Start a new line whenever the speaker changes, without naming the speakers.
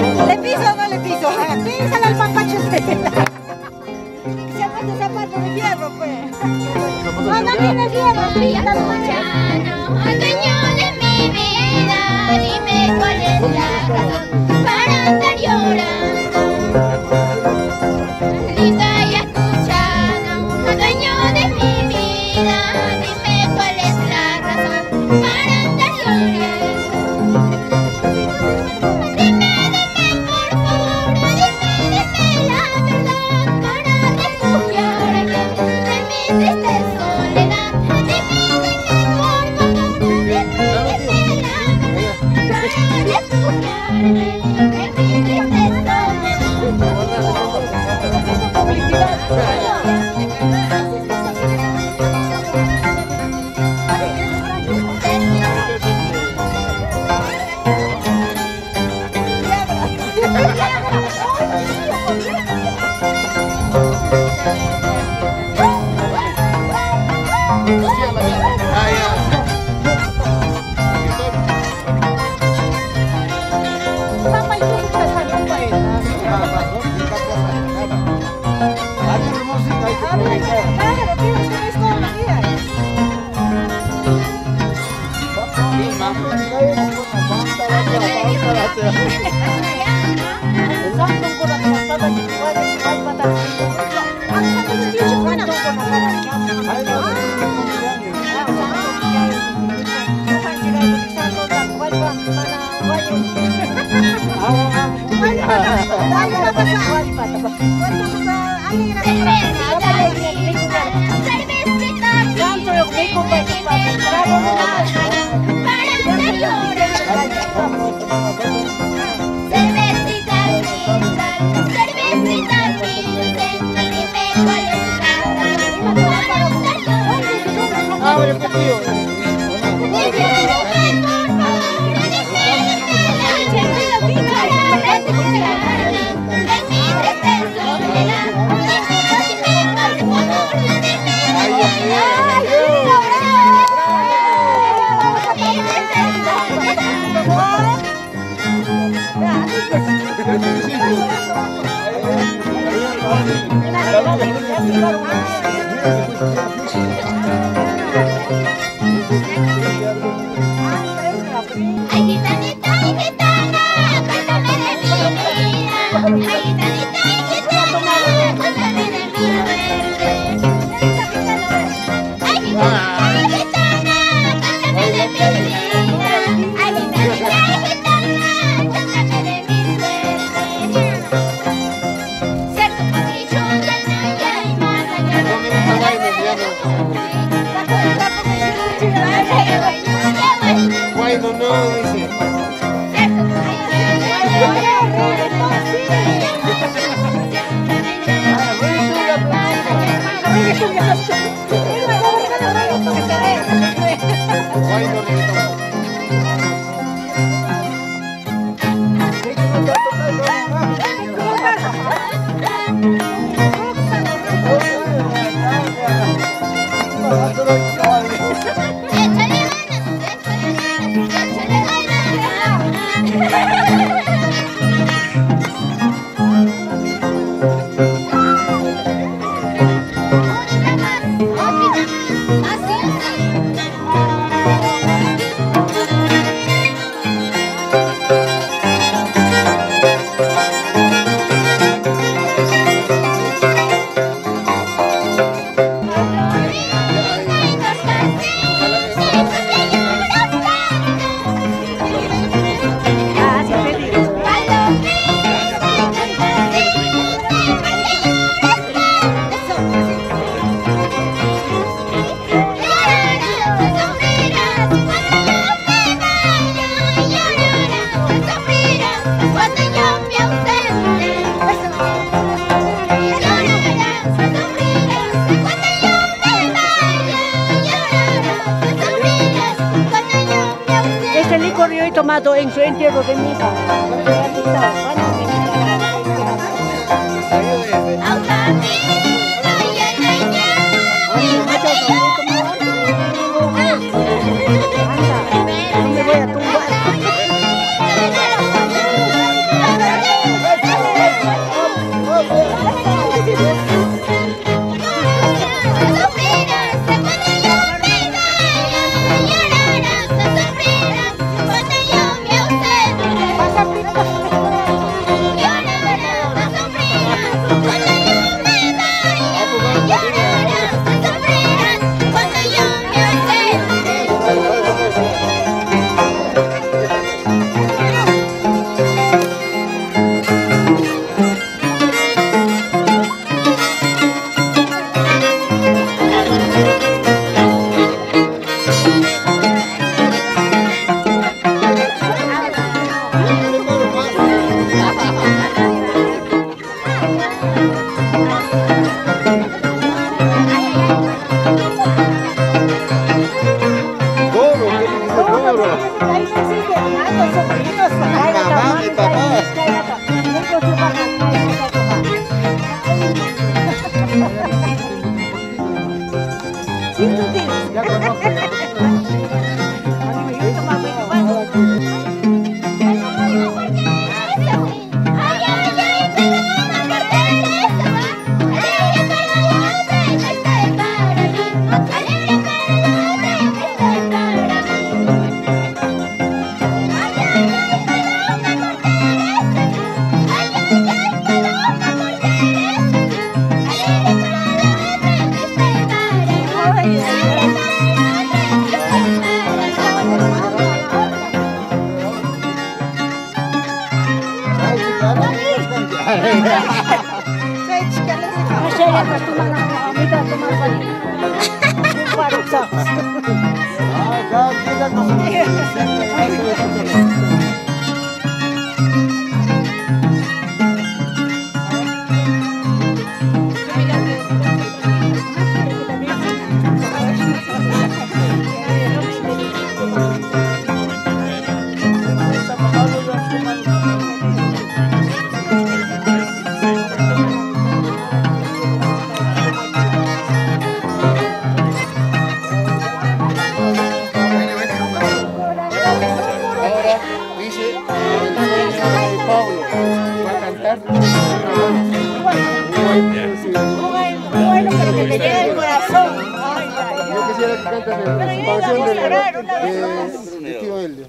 ¿Le piso o no le piso? Písale al papacho usted. Se ha puesto zapatos de hierro, pues. No, no tiene hierro, písale al
Chano, dueño de mi vida, dime cuál es la razón para estar llorando. Linda y escuchando, dueño de mi vida, dime cuál es la razón para estar llorando. Dime, por favor, dime la verdad para refugiarme de mi triste soledad. Dime, por favor, dime la verdad para refugiarme de mi triste
tomado en su entierro de mi hija. Me voy a tumbar.
Goro, ¿qué dice Goro?
Ahí se sigue, los sobrinos.
Mamá, mi papá.
Sí, tú tienes.
Ya conozco. Ay, chica, no me cantar.
Soy chica, le digo. Siya yan, basta manamita, tumapalik. Parang socks.
Ay, cada quien con su... Ahora dice el Pablo va a cantar.
Bueno, pero que te llegue el corazón.
Yo quisiera que cantes la canción de tío Helio.